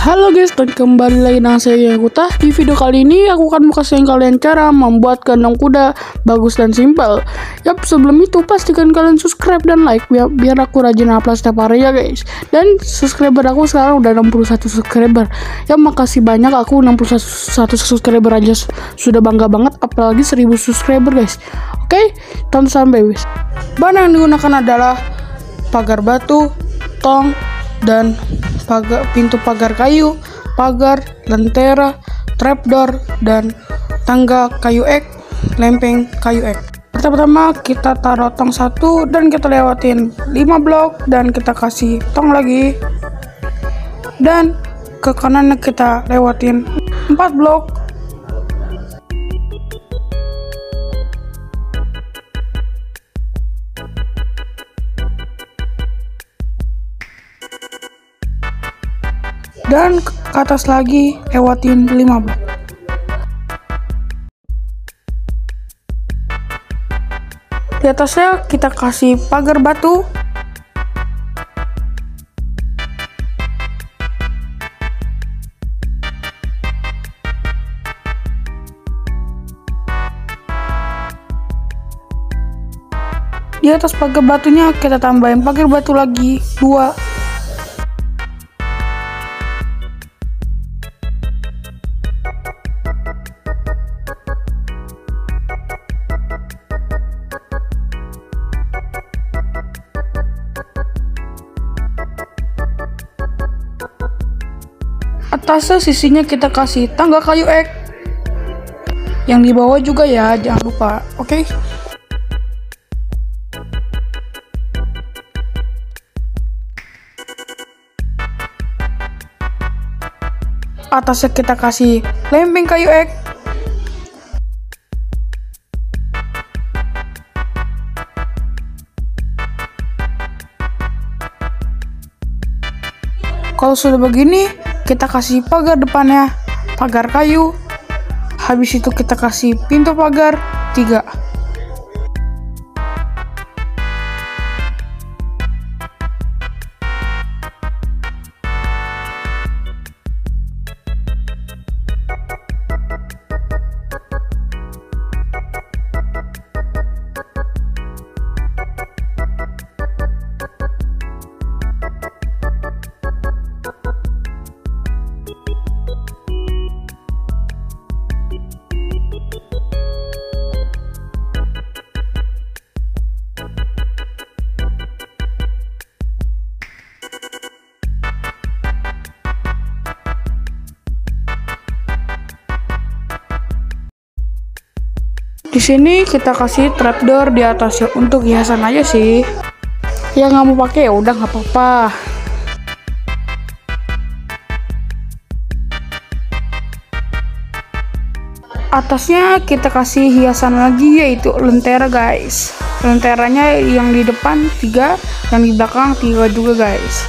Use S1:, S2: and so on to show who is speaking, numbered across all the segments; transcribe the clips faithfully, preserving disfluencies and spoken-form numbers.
S1: Halo guys, dan kembali lagi dengan saya Kuta. Di video kali ini aku akan kasih kalian cara membuat kandang kuda bagus dan simpel. Yap, sebelum itu pastikan kalian subscribe dan like biar, biar aku rajin upload setiap hari ya guys. Dan subscriber aku sekarang udah enam puluh satu subscriber. Ya makasih banyak, aku enam puluh satu subscriber aja sudah bangga banget, apalagi seribu subscriber guys. Oke, tonton sampai guys. Bahan yang digunakan adalah pagar batu, tong, dan pagar, pintu pagar kayu, pagar, lentera, trapdoor, dan tangga kayu ek, lempeng kayu ek. Pertama-tama kita taruh tong satu dan kita lewatin lima blok dan kita kasih tong lagi, dan ke kanan kita lewatin empat blok. Dan ke atas lagi lewatin lima blok. Di atasnya kita kasih pagar batu. Di atas pagar batunya kita tambahin pagar batu lagi dua. Atasnya sisinya kita kasih tangga kayu ek. Yang di bawah juga ya, jangan lupa. Oke. Okay? Atasnya kita kasih lempeng kayu ek. Kalau sudah begini, kita kasih pagar depannya, pagar kayu. Habis itu kita kasih pintu pagar tiga. Di sini kita kasih trapdoor di atasnya untuk hiasan aja sih. Ya nggak mau pakai ya udah nggak apa-apa. Atasnya kita kasih hiasan lagi yaitu lentera guys. Lenteranya yang di depan tiga, yang di belakang tiga juga guys.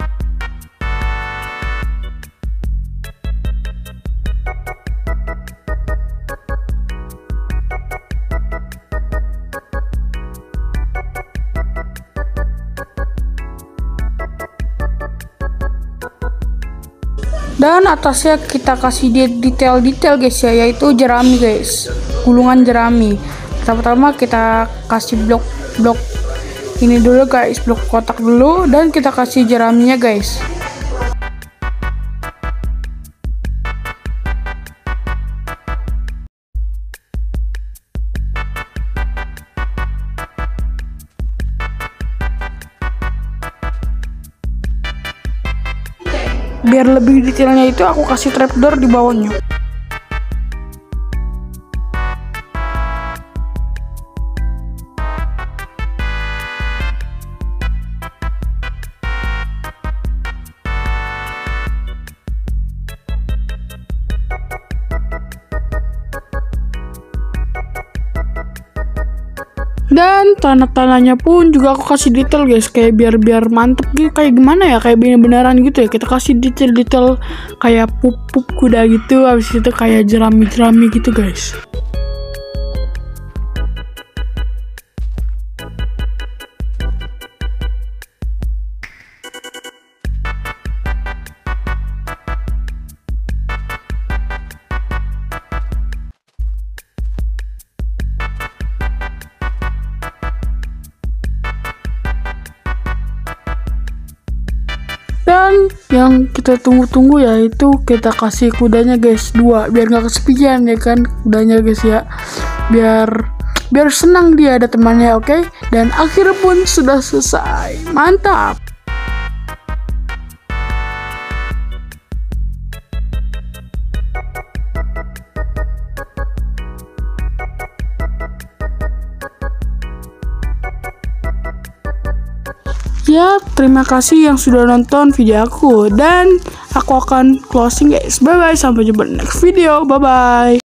S1: Dan atasnya kita kasih detail-detail guys ya, yaitu jerami guys, gulungan jerami. Pertama-tama kita kasih blok-blok ini dulu guys, blok kotak dulu, dan kita kasih jeraminya guys. Biar lebih detailnya itu aku kasih trapdoor di bawahnya. Dan tanah-tanahnya pun juga aku kasih detail guys, kayak biar biar mantep gitu, kayak gimana ya, kayak beneran gitu ya. Kita kasih detail-detail kayak pup-pup kuda gitu, habis itu kayak jerami-jerami gitu guys. Dan yang kita tunggu-tunggu yaitu kita kasih kudanya guys dua, biar nggak kesepian ya kan kudanya guys ya, biar biar senang dia ada temannya. Oke okay? Dan akhirnya pun sudah selesai, mantap. Ya, terima kasih yang sudah nonton video aku, dan aku akan closing guys. Bye bye, sampai jumpa di next video. Bye bye.